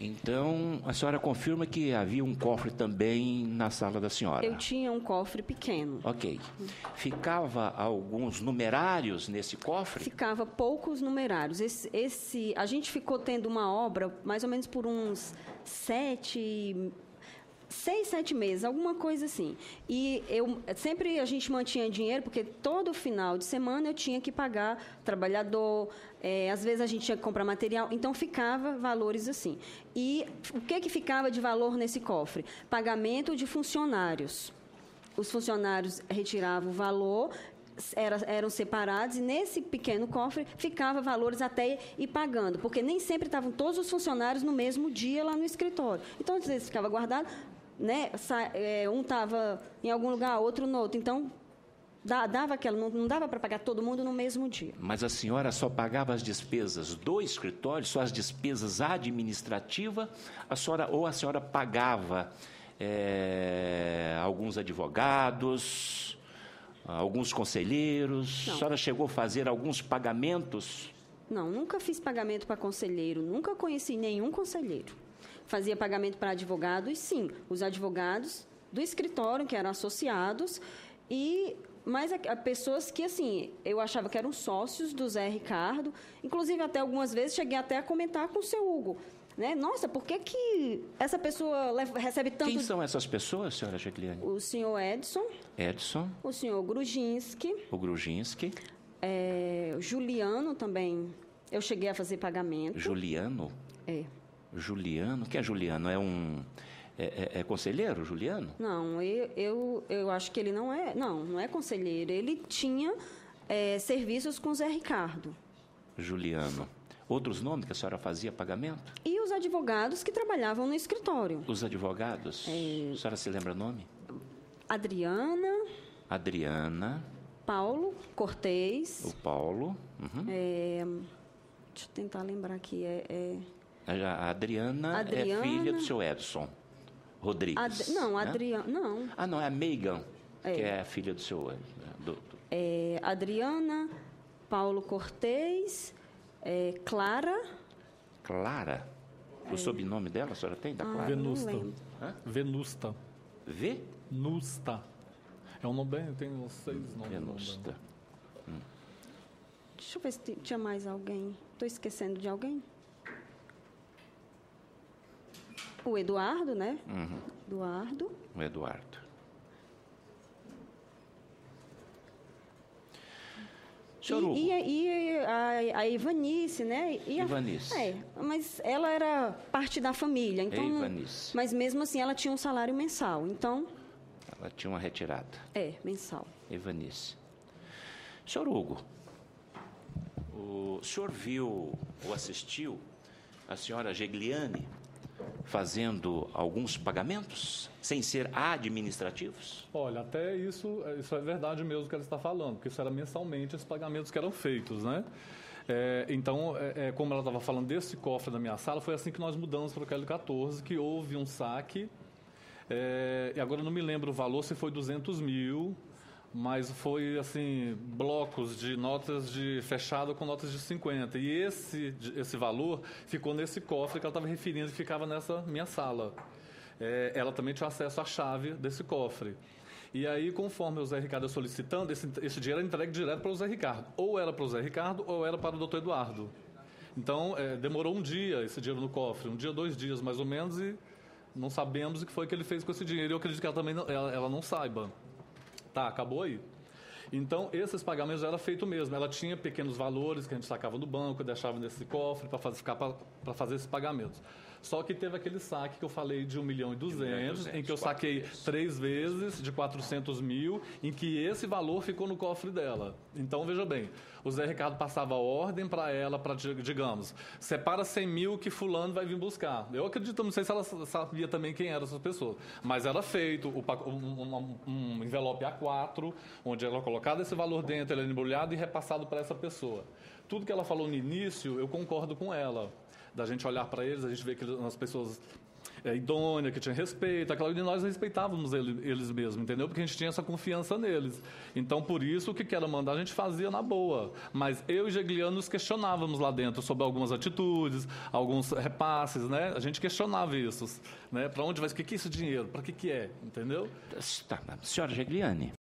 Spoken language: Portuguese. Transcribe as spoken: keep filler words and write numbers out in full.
Então, a senhora confirma que havia um cofre também na sala da senhora? Eu tinha um cofre pequeno. Ok. Ficava alguns numerários nesse cofre? Ficava poucos numerários. Esse, esse, a gente ficou tendo uma obra mais ou menos por uns sete... Seis, sete meses, alguma coisa assim. E eu sempre a gente mantinha dinheiro, porque todo final de semana eu tinha que pagar trabalhador, é, às vezes a gente tinha que comprar material, então ficava valores assim. E o que, que ficava de valor nesse cofre? Pagamento de funcionários. Os funcionários retiravam o valor, Era, eram separados, e nesse pequeno cofre ficava valores até ir pagando, porque nem sempre estavam todos os funcionários no mesmo dia lá no escritório. Então, às vezes, ficava guardado, né? Um estava em algum lugar, outro no outro. Então, dava aquela, não, não dava para pagar todo mundo no mesmo dia. Mas a senhora só pagava as despesas do escritório, só as despesas administrativas, a senhora, ou a senhora pagava é, alguns advogados, alguns conselheiros? Não. A senhora chegou a fazer alguns pagamentos? Não, nunca fiz pagamento para conselheiro, nunca conheci nenhum conselheiro. Fazia pagamento para advogados, sim, os advogados do escritório, que eram associados, e mas a, a pessoas que, assim, eu achava que eram sócios do Zé Ricardo, inclusive até algumas vezes cheguei até a comentar com o seu Hugo, né? Nossa, por que que essa pessoa recebe tanto... Quem são essas pessoas, senhora Jegliane? O senhor Edson. Edson. O senhor Grujinski. O Grujinski. É, Juliano também, eu cheguei a fazer pagamento. Juliano? É. Juliano? Quem é Juliano? É um... É, é, é conselheiro, Juliano? Não, eu, eu, eu acho que ele não é... Não, não é conselheiro. Ele tinha é, serviços com o Zé Ricardo. Juliano. Outros nomes que a senhora fazia pagamento? E os advogados que trabalhavam no escritório. Os advogados? É... A senhora se lembra o nome? Adriana. Adriana. Paulo Cortez. O Paulo. Uhum. É... Deixa eu tentar lembrar aqui. É, é... A Adriana, Adriana... é filha do seu Edson Rodrigues. Ad... Não, né? Adriana... Não. Ah, não, é a Megan, é. que é a filha do seu... Do, do... É, Adriana, Paulo Cortez, é, Clara... Clara? O é. sobrenome dela, a senhora tem? Da Clara? Ah, Venusta. Hã? Venusta. Venusta. É um nome bem... Tem uns seis nomes. Venusta. Hum. Deixa eu ver se tinha mais alguém. Estou esquecendo de alguém? O Eduardo, né? Uhum. Eduardo. O Eduardo. Senhor Hugo. E, e, e a, a Ivanice, né? E a, Ivanice. É, mas ela era parte da família. Então, é Ivanice. Mas mesmo assim ela tinha um salário mensal, então... Ela tinha uma retirada. É, mensal. Ivanice. Senhor Hugo, o senhor viu ou assistiu a senhora Jegliane fazendo alguns pagamentos, sem ser administrativos? Olha, até isso, isso é verdade mesmo que ela está falando, porque isso era mensalmente esses pagamentos que eram feitos, né? É, então, é, é, como ela estava falando desse cofre da minha sala, foi assim que nós mudamos para o Q L quatorze, que houve um saque, é, e agora eu não me lembro o valor, se foi duzentos mil, mas foi, assim, blocos de notas de fechado com notas de cinquenta. E esse, esse valor ficou nesse cofre que ela estava referindo, que ficava nessa minha sala. É, ela também tinha acesso à chave desse cofre. E aí, conforme o Zé Ricardo ia solicitando, esse, esse dinheiro era entregue direto para o Zé Ricardo. Ou era para o Zé Ricardo, ou era para o doutor Eduardo. Então, é, demorou um dia esse dinheiro no cofre, um dia, dois dias mais ou menos, e não sabemos o que foi que ele fez com esse dinheiro. E eu acredito que ela também não, ela, ela não saiba. Tá, acabou aí. Então, esses pagamentos já eram feitos mesmo. Ela tinha pequenos valores que a gente sacava no banco, deixava nesse cofre para fazer, fazer esses pagamentos. Só que teve aquele saque que eu falei de um milhão e duzentos, em que eu saquei vezes. três vezes de quatrocentos mil, em que esse valor ficou no cofre dela. Então, veja bem, o Zé Ricardo passava a ordem para ela, para, digamos, separa cem mil que fulano vai vir buscar. Eu acredito, não sei se ela sabia também quem eram essas pessoas, mas era feito um, um, um envelope A quatro, onde ela colocava esse valor dentro, ele era embrulhado e repassado para essa pessoa. Tudo que ela falou no início, eu concordo com ela. Da gente olhar para eles, a gente vê que as pessoas é, idônea, que tinha respeito, aquela, e nós respeitávamos ele, eles mesmos, entendeu? Porque a gente tinha essa confiança neles. Então, por isso, o que que era mandar, a gente fazia na boa. Mas eu e Gegliano nos questionávamos lá dentro sobre algumas atitudes, alguns repasses, né? A gente questionava isso, né? Para onde vai, o que que é esse dinheiro? Para que que é? Entendeu? Tá, senhora Gegliane.